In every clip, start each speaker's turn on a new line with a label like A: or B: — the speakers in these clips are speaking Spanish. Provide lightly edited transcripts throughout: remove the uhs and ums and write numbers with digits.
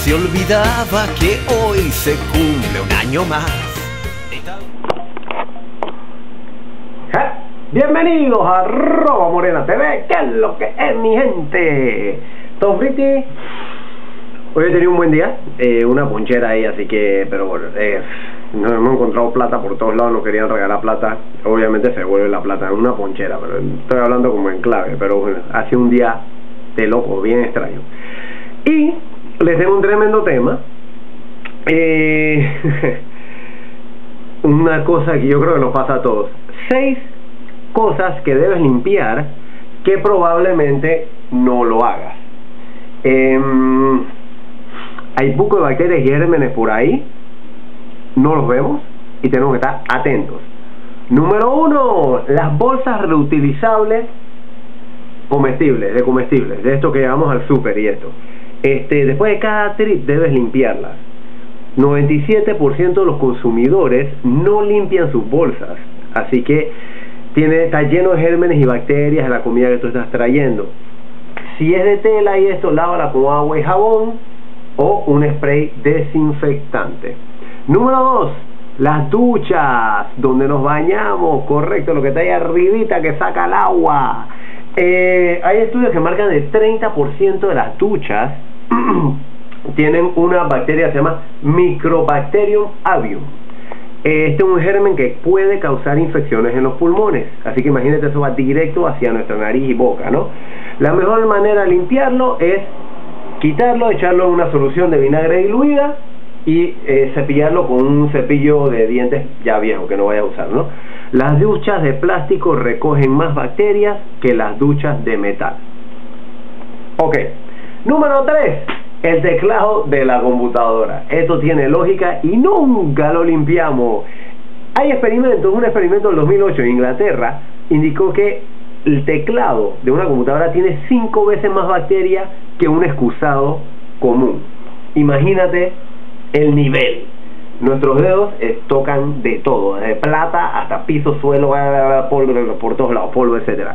A: se olvidaba que hoy se cumple un año más.
B: Bienvenidos a Roa Morena TV. ¿Qué es lo que es, mi gente? ¿Todo friti? Hoy he tenido un buen día, una ponchera ahí, así que, pero bueno, no hemos encontrado plata por todos lados, no querían regalar plata. Obviamente se vuelve la plata en una ponchera, pero estoy hablando como en clave. Pero bueno, hace un día de loco, bien extraño. Y les tengo un tremendo tema. Una cosa que yo creo que nos pasa a todos. 6 cosas que debes limpiar que probablemente no lo hagas. Hay poco de bacterias y gérmenes por ahí, no los vemos y tenemos que estar atentos. Número 1, las bolsas reutilizables comestibles, de esto que llevamos al súper y esto. Después de cada trip debes limpiarlas. 97% de los consumidores no limpian sus bolsas, así que está lleno de gérmenes y bacterias en la comida que tú estás trayendo. Si es de tela y esto, lávala con agua y jabón o un spray desinfectante. Número 2, las duchas donde nos bañamos, correcto, lo que está ahí arribita que saca el agua. Hay estudios que marcan el 30% de las duchas tienen una bacteria que se llama Microbacterium avium. Este es un germen que puede causar infecciones en los pulmones, así que imagínate, eso va directo hacia nuestra nariz y boca, ¿no? La mejor manera de limpiarlo es quitarlo, echarlo en una solución de vinagre diluida y cepillarlo con un cepillo de dientes ya viejo que no vaya a usar, ¿no? Las duchas de plástico recogen más bacterias que las duchas de metal. Ok, número 3, el teclado de la computadora. Esto tiene lógica y nunca lo limpiamos. Hay experimentos, un experimento del 2008 en Inglaterra indicó que el teclado de una computadora tiene 5 veces más bacterias que un excusado común. Imagínate el nivel. Nuestros dedos tocan de todo, desde plata hasta piso, suelo, polvo por todos lados, polvo, etcétera.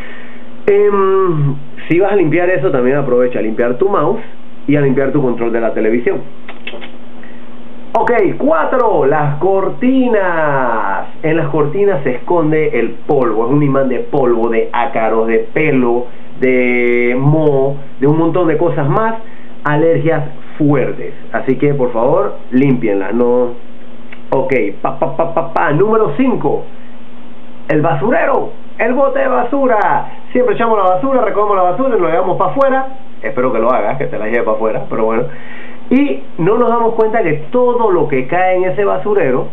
B: Si vas a limpiar eso, también aprovecha a limpiar tu mouse y a limpiar tu control de la televisión. Ok, 4, las cortinas. En las cortinas se esconde el polvo, es un imán de polvo, de ácaros, de pelo, de moho, de un montón de cosas más, alergias fuertes. Así que por favor, límpienlas, no. Ok, número 5, el basurero, el bote de basura. Siempre echamos la basura, recogemos la basura y lo llevamos para afuera. Espero que lo hagas, que te la lleve para afuera, pero bueno. Y no nos damos cuenta que todo lo que cae en ese basurero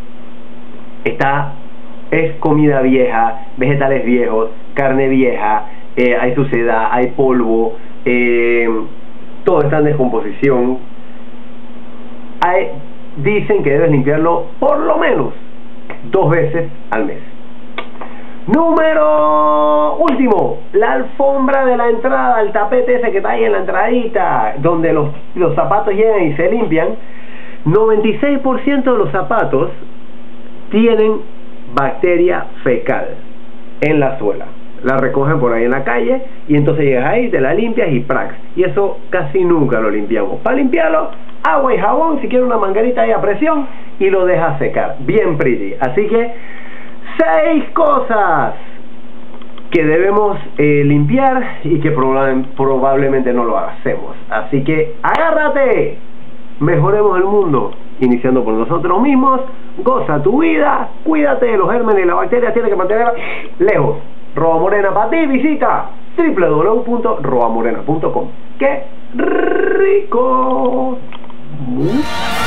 B: es comida vieja, vegetales viejos, carne vieja, hay suciedad, hay polvo, todo está en descomposición. Dicen que debes limpiarlo por lo menos 2 veces al mes. Número último, la alfombra de la entrada, el tapete ese que está ahí en la entradita, donde los zapatos llegan y se limpian. 96% de los zapatos tienen bacteria fecal en la suela. La recogen por ahí en la calle y entonces llegas ahí, te la limpias y prax. Y eso casi nunca lo limpiamos. Para limpiarlo, agua y jabón, si quieres una manguerita ahí a presión, y lo dejas secar. Bien pretty. Así que 6 cosas que debemos limpiar y que probablemente no lo hacemos. Así que agárrate, mejoremos el mundo, iniciando por nosotros mismos. Goza tu vida, cuídate de los gérmenes y las bacterias, tienes que mantenerlas lejos. Roa Morena para ti, visita www.roamorena.com. ¡Qué rico!